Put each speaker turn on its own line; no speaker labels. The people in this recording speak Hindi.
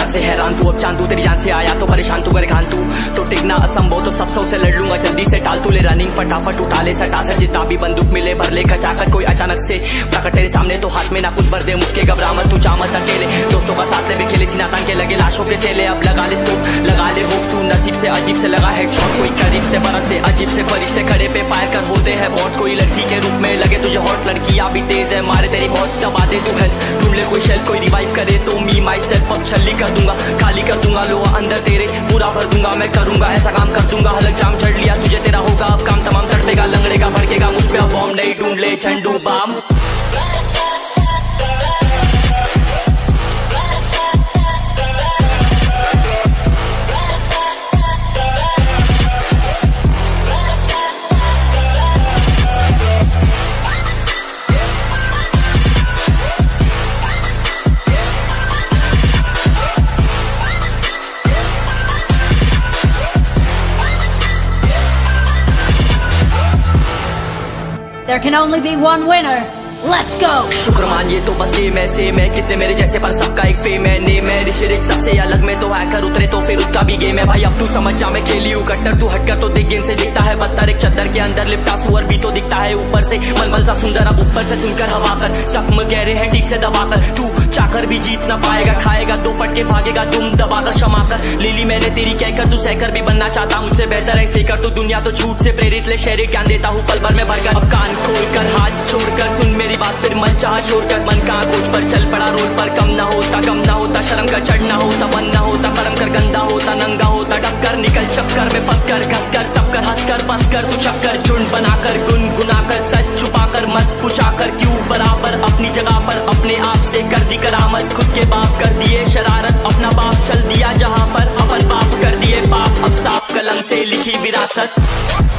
से हैरान तू, अब चांद तू तेरी जान से आया तो परेशान तू करे खान तू, तो टिकना असंभव तो सब से लड़ लूंगा जल्दी से टाल तू ले रनिंग फटाफट उठा ले सटासट जितना भी बंदूक मिले भर ले खचाखट, कोई अचानक से प्रकट तेरे सामने तो हाथ में ना कुछ भर दे मुक्के घबरा मत तू जा मत अकेले, दोस्तों का साथ ले खेले थी नातान के लगे लाशों के सेले, अब लगा ले स्कोप लगा ले होप सू नसीब से अजीब से लगा हेडशॉट, कोई करीब से बरसते अजीब से फरिश्ते खड़े पे फायर कर होते हैं बॉस, कोई लड़की के रूप में लगे तुझे हॉट लड़कियां भी तेज है मारे तेरी बहुत दबा दे तू हेल्थ, ढूंढ ले कोई शेल कोई रिवाइव करे तो मी माई सेल्फ अब छल्ली कर दूंगा खाली कर दूंगा लोहा अंदर तेरे पूरा भर दूंगा मैं करूंगा ऐसा काम कर दूंगा हलक जाम चढ़ लिया तुझे तेरा होगा अब काम तमाम तड़पेगा लंगड़ेगा भड़केगा मुझ पे अब बॉम्ब नहीं ढूंढ ले Zandu balm.
There can only be one winner. Let's go!
शुक्रमान ये तो बस गेम है सेम है कितने मेरे जैसे पर सबका एक फेम है नेम है ऋषिरिक सबसे अलग में तो हैकर उतरे तो फिर उसका भी गेम है भाई अब तू समझ जा मैं खेली हूँ कट्टर तू हटकर तो देख गेम से दिखता है बदतर एक चद्दर के अंदर लिपटा सुअर भी तो दिखता है ऊपर से मलमल सा सुंदर अब ऊपर से सुनकर हवा कर जख्म गहरे हैं ठीक से दबाकर तू चाकर भी जीत ना पाएगा खाएगा दो फटके भागेगा तुम दबाकर क्षमा कर ले ली मैंने तेरी कहकर तू सहकर भी बनना चाहता मुझसे बेहतर है फेकर तू दुनिया तो झूठ से प्रेरित ले शहर ज्ञान देता हूँ पल भर में भरकर अब कान खोल कर हाथ छोड़कर सुन मेरी बात फिर मन चाह शोर कर मन का खोज पर चल पड़ा रोड पर कम ना होता शर्म का चढ़ना होता बन ना होता कर्म कर गंदा होता नंगा होता डबकर निकल चक्कर में फंस कर घस कर सब कर हंस कर बस कर तू चक्कर झुंड बनाकर गुनगुनाकर सच छुपाकर मत पूछाकर क्यों बराबर अपनी जगह पर अपने आप से कर दी करामत खुद के बाप कर दिए शरारत अपना बाप चल दिया जहाँ पर अपन बाप कर दिए बाप अब साफ कलम से लिखी विरासत।